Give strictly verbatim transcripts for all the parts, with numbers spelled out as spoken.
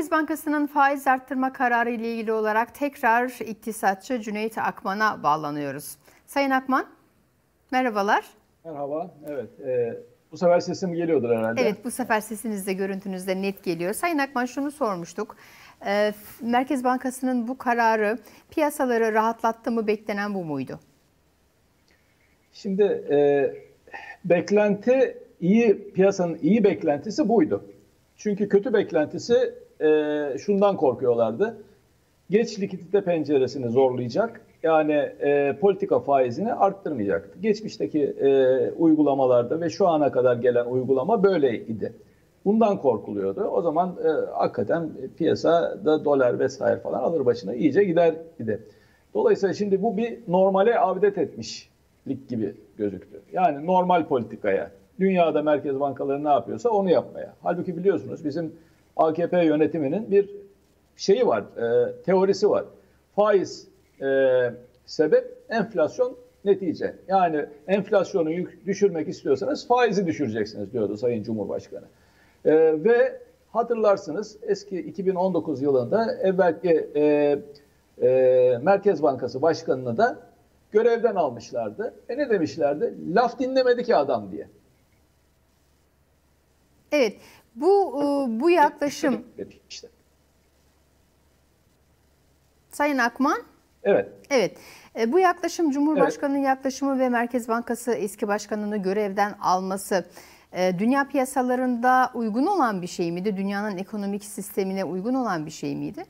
Merkez Bankası'nın faiz arttırma kararı ile ilgili olarak tekrar iktisatçı Cüneyt Akman'a bağlanıyoruz. Sayın Akman, merhabalar. Merhaba, evet. E, bu sefer sesim geliyordur herhalde. Evet, bu sefer sesiniz de görüntünüz de net geliyor. Sayın Akman, şunu sormuştuk. E, Merkez Bankası'nın bu kararı piyasaları rahatlattı mı, beklenen bu muydu? Şimdi e, beklenti iyi, piyasanın iyi beklentisi buydu. Çünkü kötü beklentisi e, şundan korkuyorlardı. Geç likidite penceresini zorlayacak. Yani e, politika faizini arttırmayacaktı. Geçmişteki e, uygulamalarda ve şu ana kadar gelen uygulama böyleydi. Bundan korkuluyordu. O zaman e, hakikaten piyasada dolar vesaire falan alır başına iyice gider idi. Dolayısıyla şimdi bu bir normale avdet etmişlik gibi gözüktü. Yani normal politikaya, dünyada merkez bankaları ne yapıyorsa onu yapmaya. Halbuki biliyorsunuz bizim A K P yönetiminin bir şeyi var, e, teorisi var. Faiz e, sebep, enflasyon netice. Yani enflasyonu yük, düşürmek istiyorsanız faizi düşüreceksiniz diyordu Sayın Cumhurbaşkanı. E, ve hatırlarsınız eski iki bin on dokuz yılında evvelki e, e, Merkez Bankası Başkanı'nı da görevden almışlardı. E ne demişlerdi? Laf dinlemedi ki adam diye. Evet, bu bu yaklaşım... İşte. Sayın Akman. Evet. Evet. Bu yaklaşım Cumhurbaşkanı'nın evet. yaklaşımı ve Merkez Bankası eski başkanını görevden alması dünya piyasalarında uygun olan bir şey miydi? Dünyanın ekonomik sistemine uygun olan bir şey miydi?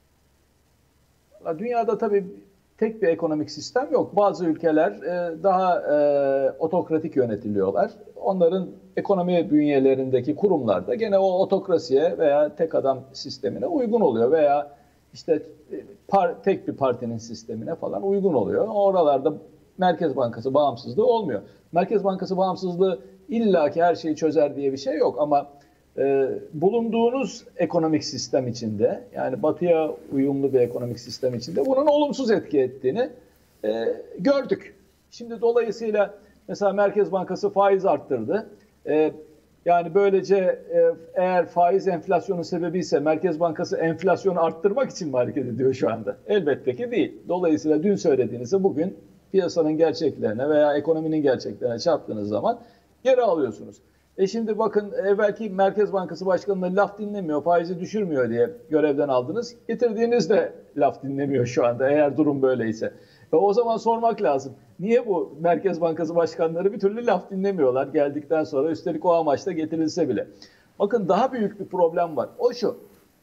Dünyada tabii tek bir ekonomik sistem yok. Bazı ülkeler daha e, otokratik yönetiliyorlar. Onların ekonomi bünyelerindeki kurumlar da gene o otokrasiye veya tek adam sistemine uygun oluyor veya işte par, tek bir partinin sistemine falan uygun oluyor. Oralarda Merkez Bankası bağımsızlığı olmuyor. Merkez Bankası bağımsızlığı illaki her şeyi çözer diye bir şey yok ama e, bulunduğunuz ekonomik sistem içinde, yani batıya uyumlu bir ekonomik sistem içinde bunun olumsuz etki ettiğini e, gördük. Şimdi dolayısıyla mesela Merkez Bankası faiz arttırdı. E, Yani böylece e, eğer faiz enflasyonun sebebi ise Merkez Bankası enflasyonu arttırmak için mi hareket ediyor şu anda? Elbette ki değil. Dolayısıyla dün söylediğinizde bugün piyasanın gerçeklerine veya ekonominin gerçeklerine çarptığınız zaman geri alıyorsunuz. E şimdi bakın evvelki Merkez Bankası Başkanı'nın laf dinlemiyor, faizi düşürmüyor diye görevden aldınız. Getirdiğiniz de laf dinlemiyor şu anda eğer durum böyleyse. Ve o zaman sormak lazım. Niye bu Merkez Bankası başkanları bir türlü laf dinlemiyorlar geldikten sonra, üstelik o amaçla getirilse bile? Bakın daha büyük bir problem var. O şu,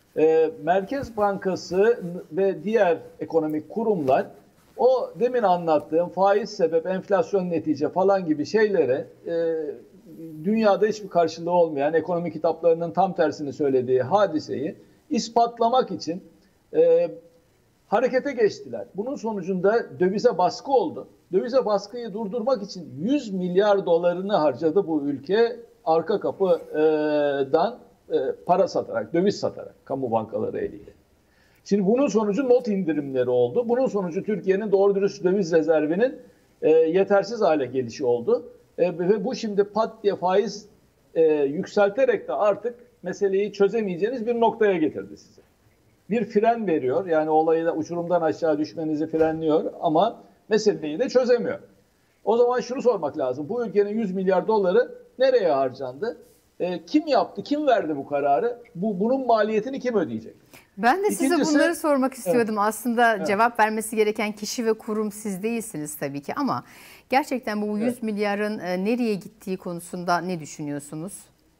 e, Merkez Bankası ve diğer ekonomik kurumlar o demin anlattığım faiz sebep, enflasyon netice falan gibi şeylere e, dünyada hiçbir karşılığı olmayan, ekonomi kitaplarının tam tersini söylediği hadiseyi ispatlamak için e, harekete geçtiler. Bunun sonucunda dövize baskı oldu. Dövize baskıyı durdurmak için yüz milyar dolarını harcadı bu ülke arka kapıdan e, para satarak, döviz satarak kamu bankaları eliyle. Şimdi bunun sonucu not indirimleri oldu. Bunun sonucu Türkiye'nin doğru dürüst döviz rezervinin e, yetersiz hale gelişi oldu. E, ve bu şimdi pat diye faiz e, yükselterek de artık meseleyi çözemeyeceğiniz bir noktaya getirdi sizi. Bir fren veriyor, yani olayı da uçurumdan aşağı düşmenizi frenliyor ama meseleyi de çözemiyor. O zaman şunu sormak lazım. Bu ülkenin yüz milyar doları nereye harcandı? E, kim yaptı? Kim verdi bu kararı? Bu bunun maliyetini kim ödeyecek? Ben de İkincisi, size bunları sormak istiyordum. Evet. Aslında evet. cevap vermesi gereken kişi ve kurum siz değilsiniz tabii ki ama gerçekten bu yüz evet. milyarın nereye gittiği konusunda ne düşünüyorsunuz?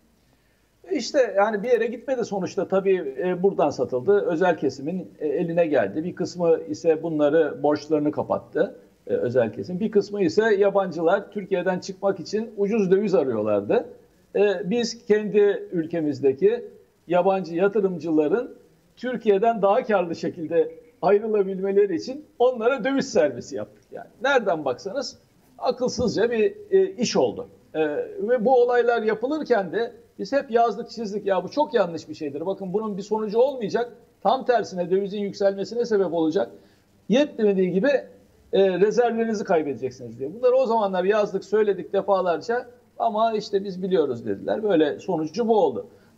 İşte yani bir yere gitmedi sonuçta, tabii e, buradan satıldı. Özel kesimin e, eline geldi. Bir kısmı ise bunları, borçlarını kapattı e, özel kesim. Bir kısmı ise yabancılar Türkiye'den çıkmak için ucuz döviz arıyorlardı. E, biz kendi ülkemizdeki yabancı yatırımcıların Türkiye'den daha karlı şekilde ayrılabilmeleri için onlara döviz servisi yaptık. Yani nereden baksanız akılsızca bir e, iş oldu. E, ve bu olaylar yapılırken de biz hep yazdık çizdik, ya bu çok yanlış bir şeydir. Bakın bunun bir sonucu olmayacak. Tam tersine dövizin yükselmesine sebep olacak. Yetmediği gibi e, rezervlerinizi kaybedeceksiniz diye. Bunları o zamanlar yazdık, söyledik defalarca ama işte biz biliyoruz dediler. Böyle sonucu bu oldu.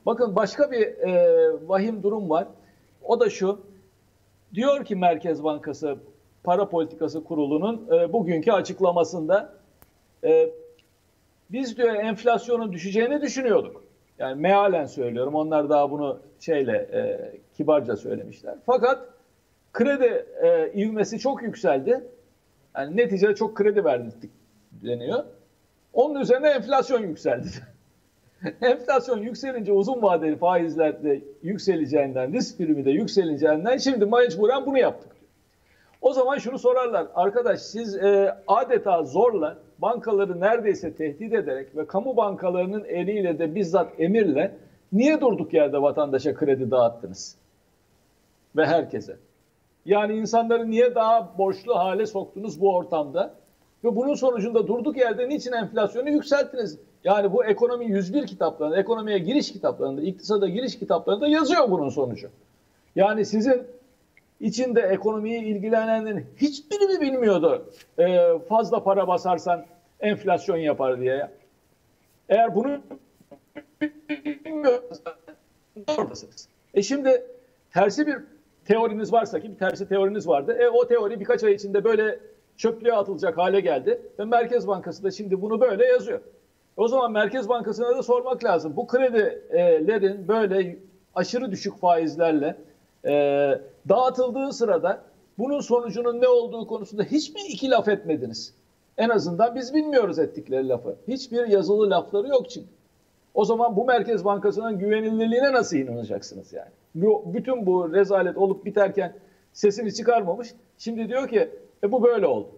Bakın başka bir e, vahim durum var. O da şu. Diyor ki Merkez Bankası Para Politikası Kurulu'nun e, bugünkü açıklamasında e, biz diyor enflasyonun düşeceğini düşünüyorduk. Yani mealen söylüyorum. Onlar daha bunu şeyle e, kibarca söylemişler. Fakat kredi e, ivmesi çok yükseldi. Yani neticede çok kredi verdik deniyor. Onun üzerine enflasyon yükseldi. Enflasyon yükselince uzun vadeli faizler de yükseleceğinden, risk primi de yükseleceğinden şimdi mecburen bunu yaptık. O zaman şunu sorarlar. Arkadaş siz e, adeta zorla bankaları neredeyse tehdit ederek ve kamu bankalarının eliyle de bizzat emirle niye durduk yerde vatandaşa kredi dağıttınız? Ve herkese. Yani insanları niye daha borçlu hale soktunuz bu ortamda? Ve bunun sonucunda durduk yerde niçin enflasyonu yükselttiniz? Yani bu ekonomi yüz bir kitaplarında, ekonomiye giriş kitaplarında, iktisada giriş kitaplarında yazıyor bunun sonucu. Yani sizin içinde ekonomiyi ilgilenenlerin hiçbiri mi bilmiyordu e, fazla para basarsan enflasyon yapar diye. Eğer bunu bilmiyorsanız oradasınız. E şimdi tersi bir teoriniz varsa ki bir tersi teoriniz vardı. E o teori birkaç ay içinde böyle çöplüğe atılacak hale geldi. Ve Merkez Bankası da şimdi bunu böyle yazıyor. O zaman Merkez Bankası'na da sormak lazım. Bu kredilerin böyle aşırı düşük faizlerle e, dağıtıldığı sırada bunun sonucunun ne olduğu konusunda hiç mi iki laf etmediniz? En azından biz bilmiyoruz ettikleri lafı. Hiçbir yazılı lafları yok çünkü. O zaman bu Merkez Bankası'nın güvenilirliğine nasıl inanacaksınız yani? Bu, bütün bu rezalet olup biterken sesini çıkarmamış. Şimdi diyor ki e, bu böyle oldu.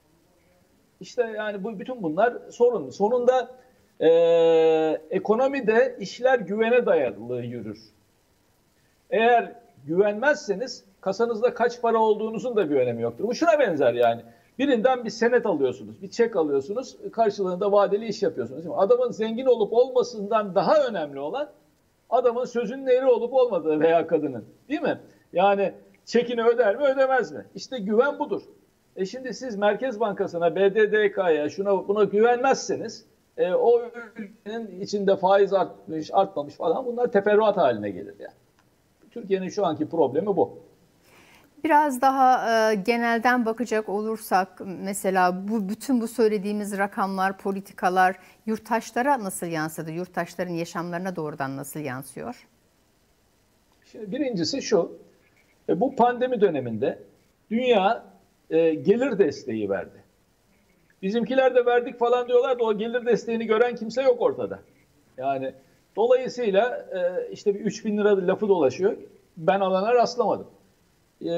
İşte yani bu bütün bunlar sorun. Sonunda e, ekonomide işler güvene dayalı yürür. Eğer güvenmezseniz kasanızda kaç para olduğunuzun da bir önemi yoktur. Bu şuna benzer yani. Birinden bir senet alıyorsunuz, bir çek alıyorsunuz, karşılığında vadeli iş yapıyorsunuz. Değil mi? Adamın zengin olup olmasından daha önemli olan adamın sözünün eri olup olmadığı veya kadının. Değil mi? Yani çekini öder mi ödemez mi? İşte güven budur. E şimdi siz Merkez Bankası'na, B D D K'ya şuna buna güvenmezseniz e, o ülkenin içinde faiz artmış, artmamış falan bunlar teferruat haline gelir yani. Türkiye'nin şu anki problemi bu. Biraz daha e, genelden bakacak olursak mesela bu bütün bu söylediğimiz rakamlar, politikalar yurttaşlara nasıl yansıdı? Yurttaşların yaşamlarına doğrudan nasıl yansıyor? Şimdi birincisi şu, e, bu pandemi döneminde dünya e, gelir desteği verdi. Bizimkiler de verdik falan diyorlar da o gelir desteğini gören kimse yok ortada. Yani dolayısıyla e, işte bir üç bin lira lafı dolaşıyor. Ben alana rastlamadım. E,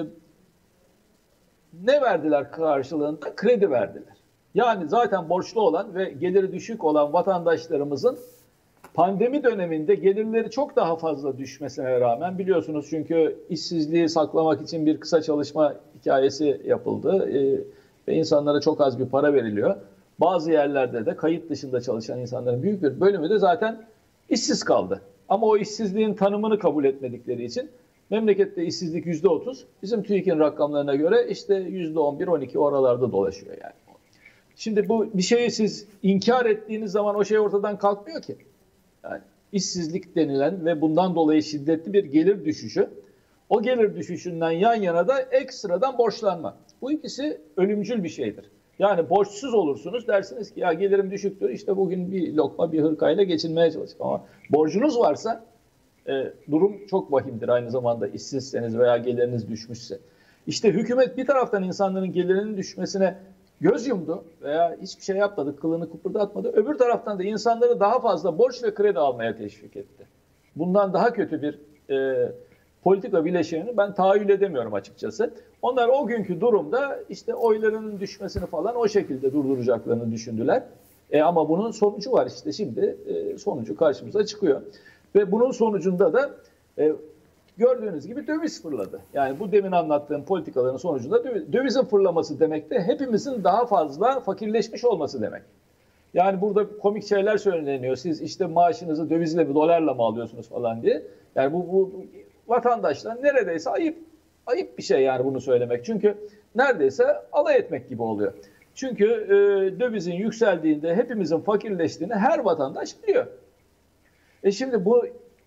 ne verdiler karşılığında? Kredi verdiler. Yani zaten borçlu olan ve geliri düşük olan vatandaşlarımızın pandemi döneminde gelirleri çok daha fazla düşmesine rağmen biliyorsunuz çünkü işsizliği saklamak için bir kısa çalışma hikayesi yapıldı e, ve insanlara çok az bir para veriliyor. Bazı yerlerde de kayıt dışında çalışan insanların büyük bir bölümü de zaten işsiz kaldı. Ama o işsizliğin tanımını kabul etmedikleri için memlekette işsizlik yüzde otuz, bizim TÜİK'in rakamlarına göre işte yüzde on bir on iki oralarda dolaşıyor yani. Şimdi bu bir şeyi siz inkar ettiğiniz zaman o şey ortadan kalkmıyor ki. Yani işsizlik denilen ve bundan dolayı şiddetli bir gelir düşüşü, o gelir düşüşünden yan yana da ekstradan borçlanma. Bu ikisi ölümcül bir şeydir. Yani borçsuz olursunuz dersiniz ki ya gelirim düşüktür işte bugün bir lokma bir hırkayla geçinmeye çalışıyorum. Ama borcunuz varsa e, durum çok vahimdir aynı zamanda işsizseniz veya geliriniz düşmüşse. İşte hükümet bir taraftan insanların gelirinin düşmesine göz yumdu veya hiçbir şey yapmadı, kılını kıpırdatmadı. Öbür taraftan da insanları daha fazla borç ve kredi almaya teşvik etti. Bundan daha kötü bir e, politika bileşenini ben tahayyül edemiyorum açıkçası. Onlar o günkü durumda işte oylarının düşmesini falan o şekilde durduracaklarını düşündüler. E, ama bunun sonucu var işte şimdi e, sonucu karşımıza çıkıyor. Ve bunun sonucunda da e, gördüğünüz gibi döviz fırladı. Yani bu demin anlattığım politikaların sonucunda dövizin fırlaması demek de hepimizin daha fazla fakirleşmiş olması demek. Yani burada komik şeyler söyleniyor. Siz işte maaşınızı dövizle mi dolarla mı alıyorsunuz falan diye. Yani bu, bu vatandaşlar neredeyse ayıp ayıp bir şey yani bunu söylemek. Çünkü neredeyse alay etmek gibi oluyor. Çünkü e, dövizin yükseldiğinde hepimizin fakirleştiğini her vatandaş biliyor. E şimdi bu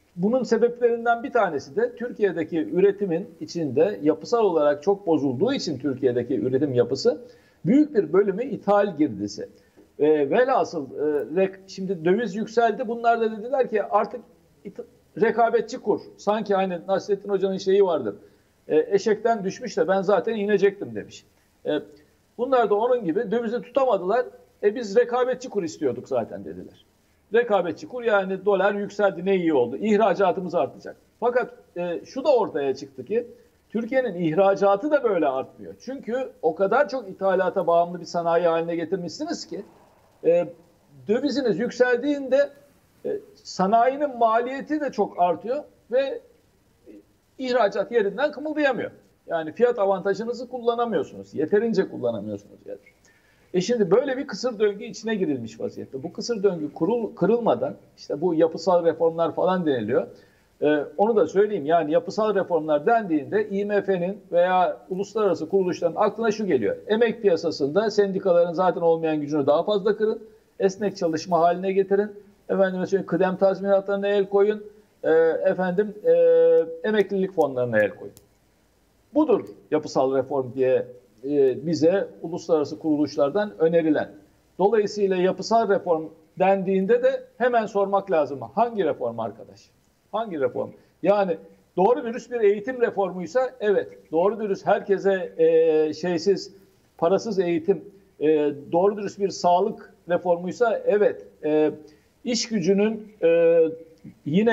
bunun sebeplerinden bir tanesi de Türkiye'deki üretimin içinde yapısal olarak çok bozulduğu için Türkiye'deki üretim yapısı büyük bir bölümü ithal girdisi. E, velhasıl e, şimdi döviz yükseldi. Bunlar da dediler ki artık rekabetçi kur. Sanki hani Nasrettin Hoca'nın şeyi vardır. E, eşekten düşmüş de ben zaten inecektim demiş. E, bunlar da onun gibi dövizi tutamadılar. E biz rekabetçi kur istiyorduk zaten dediler. Rekabetçi kur yani dolar yükseldi ne iyi oldu. İhracatımız artacak. Fakat e, şu da ortaya çıktı ki Türkiye'nin ihracatı da böyle artmıyor. Çünkü o kadar çok ithalata bağımlı bir sanayi haline getirmişsiniz ki e, döviziniz yükseldiğinde e, sanayinin maliyeti de çok artıyor ve ihracat yerinden kımıldayamıyor. Yani fiyat avantajınızı kullanamıyorsunuz. Yeterince kullanamıyorsunuz. Yani. E şimdi böyle bir kısır döngü içine girilmiş vaziyette. Bu kısır döngü kurul, kırılmadan işte bu yapısal reformlar falan deniliyor. Ee, onu da söyleyeyim yani yapısal reformlar dendiğinde I M F'nin veya uluslararası kuruluşların aklına şu geliyor. Emek piyasasında sendikaların zaten olmayan gücünü daha fazla kırın. Esnek çalışma haline getirin. Efendim mesela kıdem tazminatlarına el koyun. E, efendim e, emeklilik fonlarına el koyun. Budur yapısal reform diye e, bize uluslararası kuruluşlardan önerilen. Dolayısıyla yapısal reform dendiğinde de hemen sormak lazım. Hangi reform arkadaş? Hangi reform? Yani doğru dürüst bir eğitim reformuysa evet. Doğru dürüst herkese e, şeysiz, parasız eğitim, e, doğru dürüst bir sağlık reformuysa evet. E, iş gücünün e, yine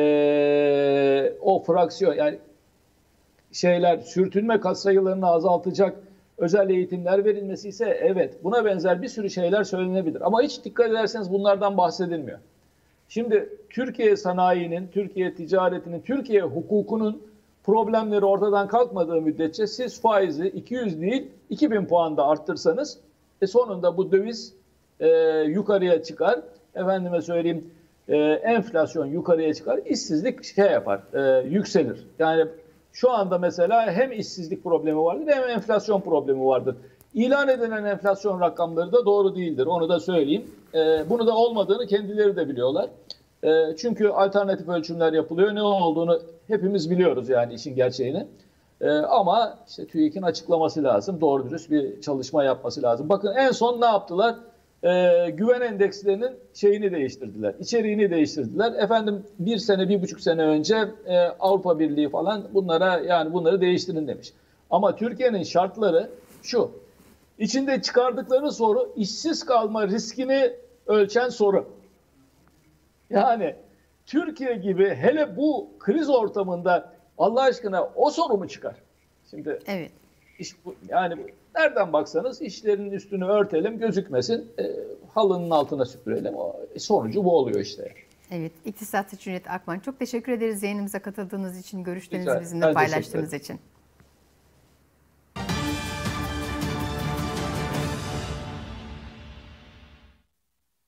e, o fraksiyon yani şeyler sürtünme katsayılarını azaltacak özel eğitimler verilmesi ise evet buna benzer bir sürü şeyler söylenebilir. Ama hiç dikkat ederseniz bunlardan bahsedilmiyor. Şimdi Türkiye sanayinin, Türkiye ticaretinin, Türkiye hukukunun problemleri ortadan kalkmadığı müddetçe siz faizi iki yüz değil iki bin puanda arttırsanız e sonunda bu döviz e, yukarıya çıkar. Efendime söyleyeyim e, enflasyon yukarıya çıkar. İşsizlik şey yapar, e, yükselir. Yani şu anda mesela hem işsizlik problemi vardır hem enflasyon problemi vardır. İlan edilen enflasyon rakamları da doğru değildir. Onu da söyleyeyim. E, bunu da olmadığını kendileri de biliyorlar. E, çünkü alternatif ölçümler yapılıyor. Ne olduğunu hepimiz biliyoruz yani işin gerçeğini. E, ama işte TÜİK'in açıklaması lazım. Doğru dürüst bir çalışma yapması lazım. Bakın en son ne yaptılar? E, güven endekslerinin şeyini değiştirdiler. İçeriğini değiştirdiler. Efendim bir sene, bir buçuk sene önce e, Avrupa Birliği falan bunlara yani bunları değiştirin demiş. Ama Türkiye'nin şartları şu. İçinde çıkardıkları soru işsiz kalma riskini ölçen soru. Yani Türkiye gibi hele bu kriz ortamında Allah aşkına o soru mu çıkar? Şimdi evet. iş bu, yani nereden baksanız işlerin üstünü örtelim gözükmesin e, halının altına süpürelim. O, sonucu bu oluyor işte. Evet, İktisatçı Cüneyt Akman çok teşekkür ederiz yayınımıza katıldığınız için, görüşlerinizi bizimle paylaştığınız için.